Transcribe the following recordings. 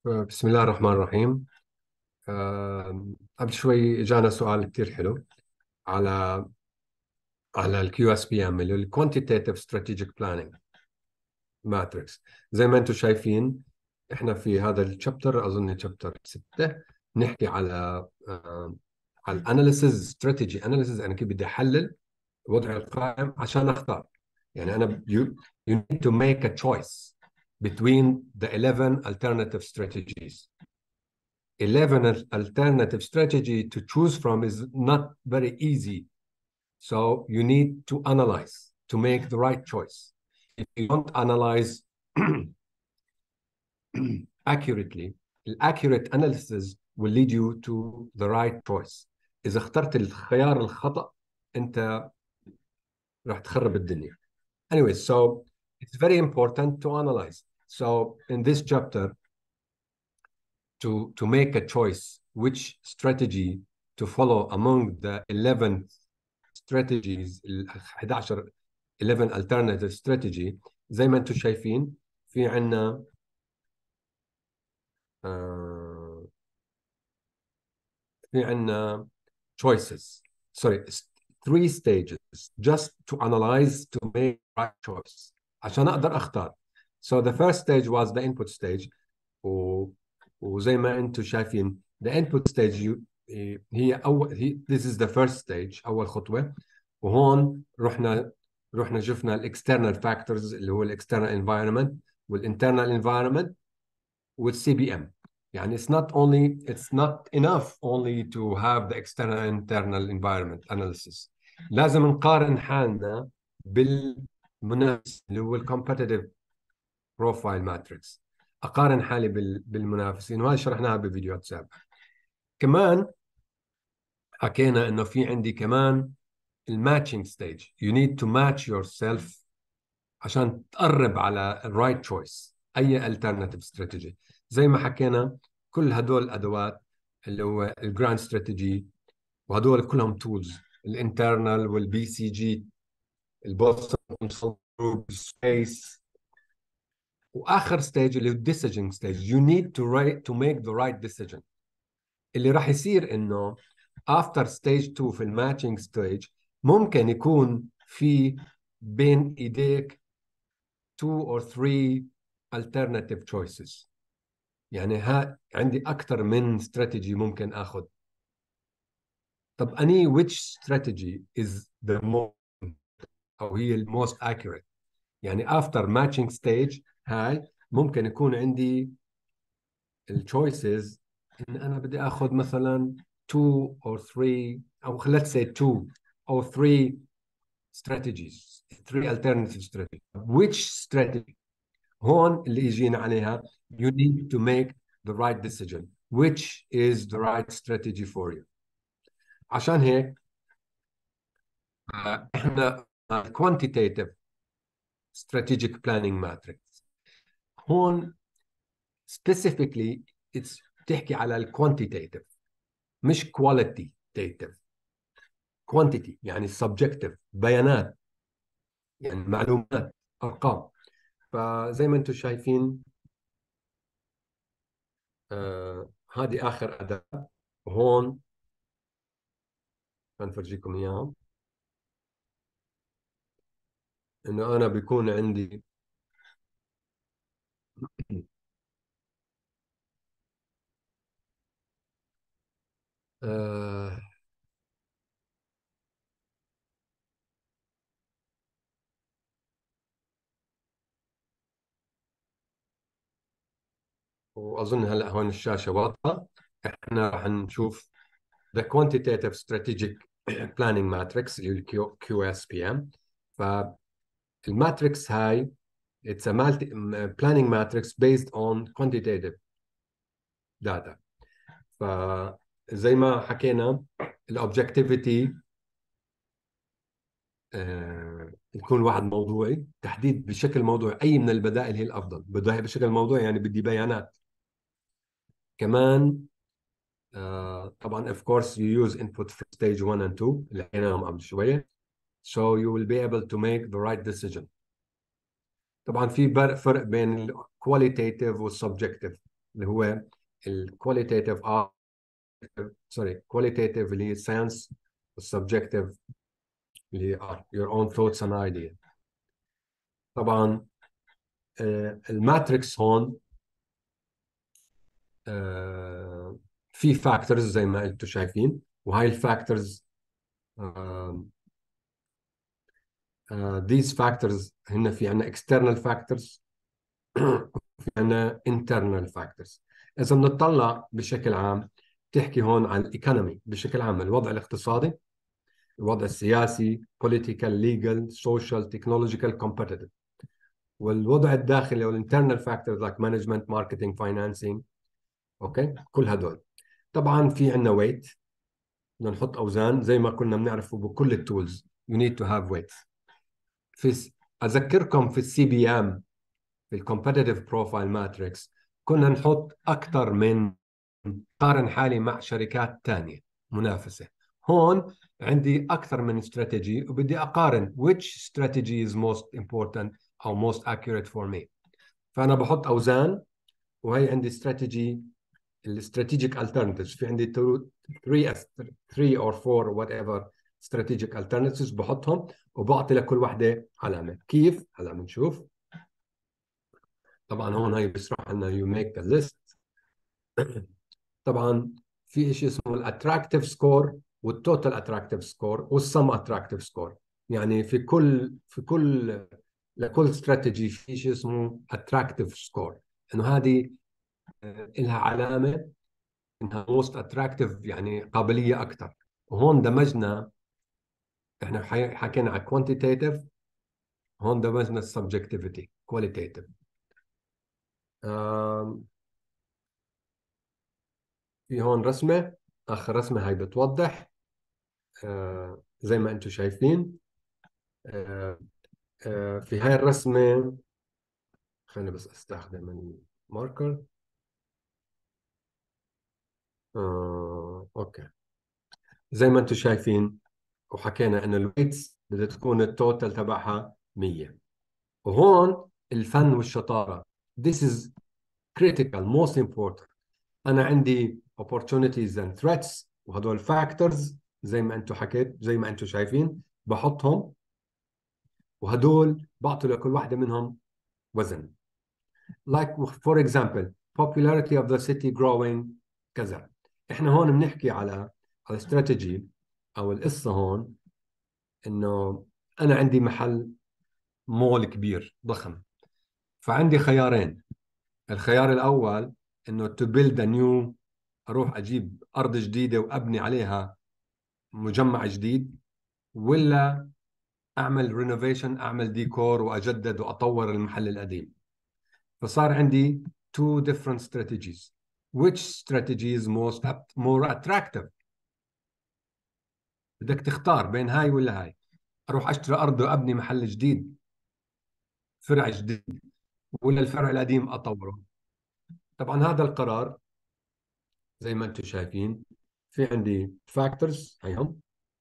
بسم الله الرحمن الرحيم. قبل شوي اجانا سؤال كتير حلو على الكيو اس بي ام اللي هو الكوانتيتيف ستراتيجيك بلاننج ماتريكس. زي ما انتم شايفين احنا في هذا الشابتر، اظن شابتر 6، نحكي على الاناليسيز، استراتيجي اناليسيز. انا كيف بدي احلل وضع القائم عشان اختار. يعني انا you need to make a choice between the 11 alternative strategies. 11 alternative strategy to choose from is not very easy. So you need to analyze to make the right choice. If you don't analyze accurately, accurate analysis will lead you to the right choice. إذا اخترت الخيار الخطأ أنت راح تخرب الدنيا. Anyway, so it's very important to analyze. So in this chapter, to make a choice which strategy to follow among the 11 strategies, ال 11 11 alternative strategy. زي ما انتم شايفين في عندنا choices, sorry, 3 stages just to analyze to make right choice عشان اقدر اختار. So the first stage was the input stage. وزي ما انتم شايفين the input stage this is the first stage، اول خطوه. وهون رحنا شفنا الاكسترنال فاكتورز اللي هو الاكسترنال انفايرمنت والانترنال انفايرمنت والسي بي ام. يعني it's not enough only to have the external and internal environment analysis. لازم نقارن حالنا بالمنافس اللي هو الكومبetitive بروفايل ماتريكس. اقارن حالي بالمنافسين، وهذا شرحناها بفيديوهات سابقه. كمان حكينا انه في عندي كمان الماتشنج ستيج. you need to match yourself عشان تقرب على الرايت تشويس، اي الترناتيف استراتيجي. زي ما حكينا كل هدول الادوات اللي هو الجراند استراتيجي، وهدول كلهم تولز، الانترنال والبي سي جي، البوستن جروب سبيس. واخر ستيج اللي هو الديسيجن ستيج. you need to make the right decision. اللي راح يصير انه after stage 2 في الماتشنج ستيج ممكن يكون في بين ايديك 2 or 3 alternative choices. يعني عندي اكثر من استراتيجي ممكن اخذ. طب اني which strategy is the most او هي الموست accurate؟ يعني after matching stage هاي ممكن يكون عندي الchoices ان انا بدي اخذ مثلا 2 or 3 او let's say 2 or 3 strategies، 3 alternative strategies. which strategy؟ هون اللي يجينا عليها you need to make the right decision which is the right strategy for you. عشان هيك احنا quantitative strategic planning matrix هون specifically it's بتحكي على الكوانتيتيف مش qualitative. quantity يعني subjective، بيانات، يعني معلومات، ارقام. فزي ما انتم شايفين هذه اخر اداه. وهون هنفرجيكم اياها، انه انا بيكون عندي آه واظن هلا هون الشاشه واضحه. احنا راح نشوف the quantitative strategic planning matrix اللي هو الكيو اس بي ام. فالماتريكس هاي it's a planning matrix based on quantitative data. فزي ما حكينا الاوبجكتيفيتي يكون واحد موضوعي، تحديد بشكل موضوعي اي من البدائل هي الافضل. بدها بشكل موضوعي يعني بدي بيانات كمان. طبعا of course you use input for stage 1 and 2 اللي حكيناهم قبل شويه. so you will be able to make the right decision. طبعا في فرق بين ال qualitative وال subjective. اللي هو الكواليتيف qualitative اللي هي science والsubjective اللي هي your own thoughts and ideas. طبعا الماتريكس هون في فاكتورز زي ما انتم شايفين، وهاي الفاكتورز these factors هن في عنا external factors وفي عنا internal factors. إذا بنطلع بشكل عام تحكي هون عن الايكونومي بشكل عام، الوضع الاقتصادي، الوضع السياسي political legal social technological competitive، والوضع الداخلي او الانترنال فاكتورز like management marketing financing. اوكي، كل هدول. طبعا في عندنا ويت، بدنا نحط اوزان زي ما كنا بنعرفه بكل التولز you need to have weights. اذكركم في السي بي ام في الكومبetitive بروفايل ماتريكس كنا نحط اكثر من قارن حالي مع شركات ثانيه منافسه. هون عندي اكثر من استراتيجي وبدي اقارن which strategy is most important او most accurate for me. فانا بحط اوزان، وهي عندي استراتيجي الاستراتيجيك alternatives. في عندي 3 or 4 whatever strategic alternatives بحطهم وبعطي لكل وحده علامه. كيف؟ هلا بنشوف. طبعا هون هي بيشرح لنا you make a list. طبعا في شيء اسمه الاتراكتيف سكور والتوتال اتراكتيف سكور والسم اتراكتيف سكور. يعني في كل لكل استراتيجي في شيء اسمه اتراكتيف سكور، انه هذه لها علامه انها موست اتراكتيف، يعني قابليه اكثر. وهون دمجنا، احنا حكينا على كوانتيتيف، هون دمجنا السبجكتيفيتي كواليتيف. في هون رسمه، اخر رسمه هاي بتوضح زي ما انتم شايفين. في هاي الرسمه خليني بس استخدم الماركر. اوكي، زي ما انتم شايفين وحكينا انه الويتس بدها تكون التوتال تبعها 100. وهون الفن والشطاره this is critical most important. انا عندي opportunities and threats، وهدول factors زي ما انتم حكيت زي ما انتم شايفين بحطهم، وهدول بعطي لكل واحده منهم وزن. like for example popularity of the city growing كذا. احنا هون بنحكي على استراتيجي او القصه هون، انه انا عندي محل مول كبير ضخم، فعندي خيارين. الخيار الاول انه to build a new، اروح اجيب ارض جديده وابني عليها مجمع جديد، ولا اعمل رينوفيشن، اعمل ديكور واجدد واطور المحل القديم. فصار عندي two different strategies. which strategy is more attractive؟ بدك تختار بين هاي ولا هاي. اروح اشتري ارض وابني محل جديد، فرع جديد، ولا الفرع القديم اطوره. طبعا هذا القرار زي ما انتم شايفين في عندي فاكتورز هيهم،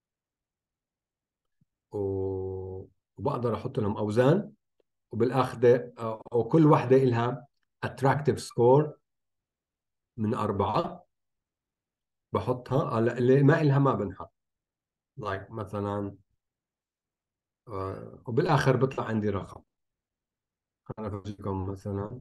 وبقدر احط لهم اوزان، وبالاخذ او كل وحده لها attractive score من 4 بحطها. اللي ما إلها ما بنحط like مثلا وبالاخر بيطلع عندي رقم. انا بفرجيكم مثلا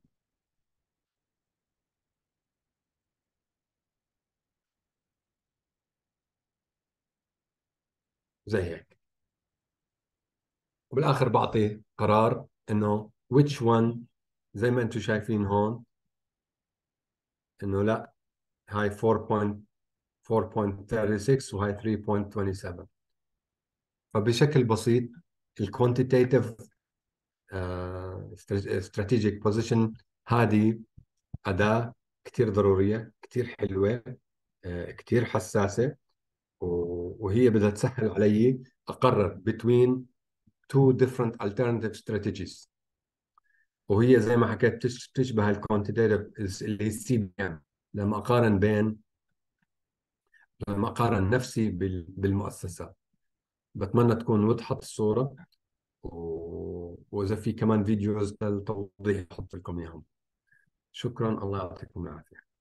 زي هيك، وبالاخر بعطي قرار انه which one. زي ما انتم شايفين هون انه لا، هاي 4.36 وهاي 3.27. فبشكل بسيط الكوانتيتيف استراتيجيك بوزيشن هذه أداة كتير ضرورية، كتير حلوة، كتير حساسة، وهي بدها تسهل علي أقرر between two different alternative strategies. وهي زي ما حكيت تشبه الكوانتيتيف اللي هي السي بي ام، لما أقارن نفسي بالمؤسسات. بتمنى تكون وضحت الصورة، وإذا في كمان فيديوز للتوضيح أحط لكم إياهم. شكرا، الله يعطيكم العافية.